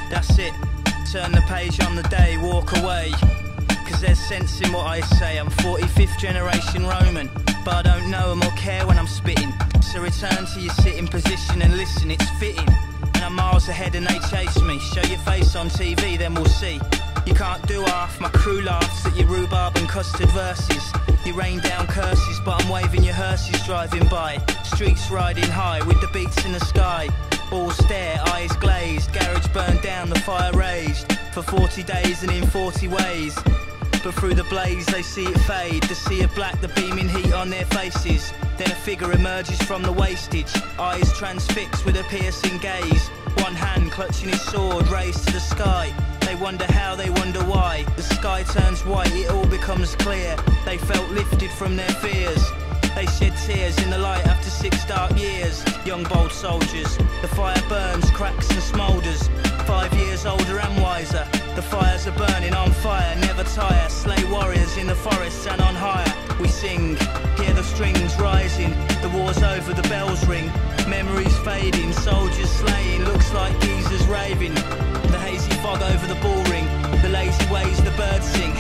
That's it, turn the page on the day, walk away. Cause there's sense in what I say. I'm 45th generation Roman, but I don't know them or care when I'm spitting. So return to your sitting position and listen, it's fitting. And I'm miles ahead and they chase me. Show your face on TV, then we'll see. You can't do half, my crew laughs at your rhubarb and custard verses. You rain down curses, but I'm waving your hearses driving by. Streets riding high with the beats in the sky. All stare, eyes glazed, garage burned down, the fire raged. For 40 days and in 40 ways. But through the blaze they see it fade. The sea of black, the beaming heat on their faces. Then a figure emerges from the wastage, eyes transfixed with a piercing gaze. One hand clutching his sword raised to the sky. They wonder how, they wonder why. The sky turns white, it all becomes clear. They felt lifted from their fears. They shed tears in the light after 6 dark years. Young bold soldiers, the fire burns, cracks and smoulders. 5 years older and wiser. The fires are burning on fire, never tire. Slay warriors in the forests and on higher. We sing, hear the strings rising. The war's over, the bells ring. Memories fading, soldiers slaying. Looks like geezers raving. The hazy fog over the bull ring. The lazy ways the birds sing.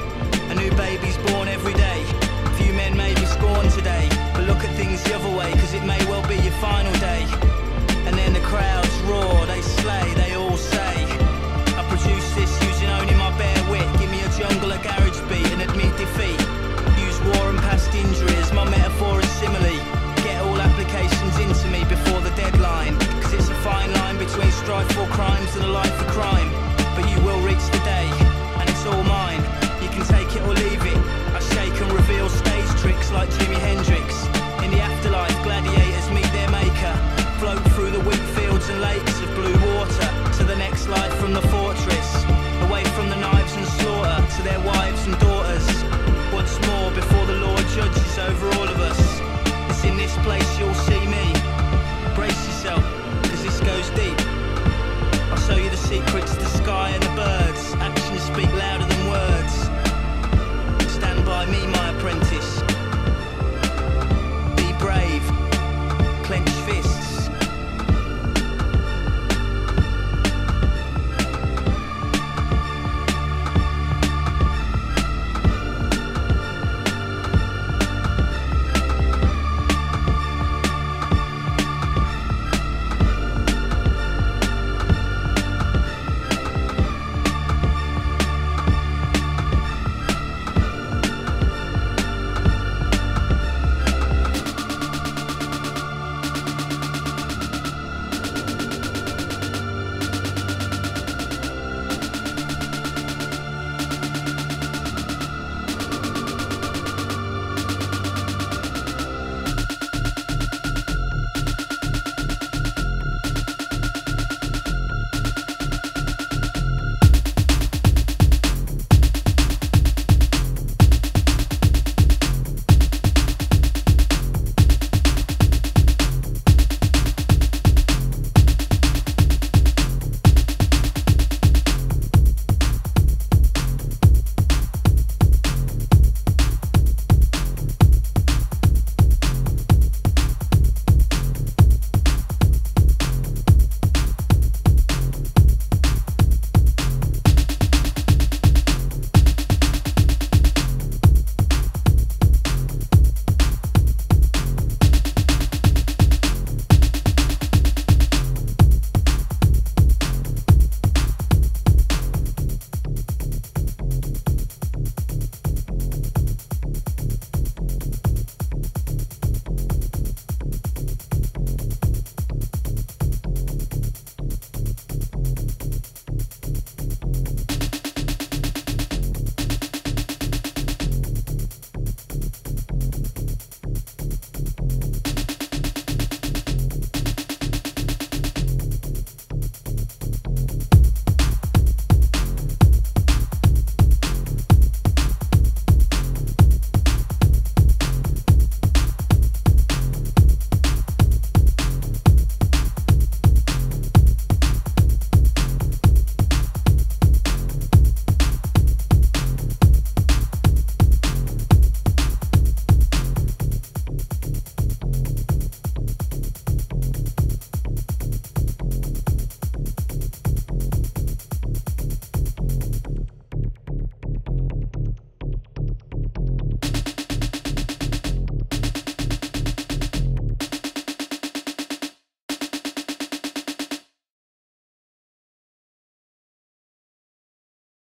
A new baby's born every day. Few men may be scorned today, but look at things the other way, cause it may well be your final day. And then the crowds roar, they slay, they all say, I produce this using only my bare wit. Give me a jungle, a garage beat and admit defeat. Use war and past injuries, my metaphor is simile. Get all applications into me before the deadline, cause it's a fine line between strife for crimes and a life for crime. But you will reach the day, and it's all mine. You can take it or leave it. I shake and reveal stage tricks like Jimi Hendrix. In the afterlife, gladiators meet their maker. Float through the wheat fields and lakes of blue water to the next life from the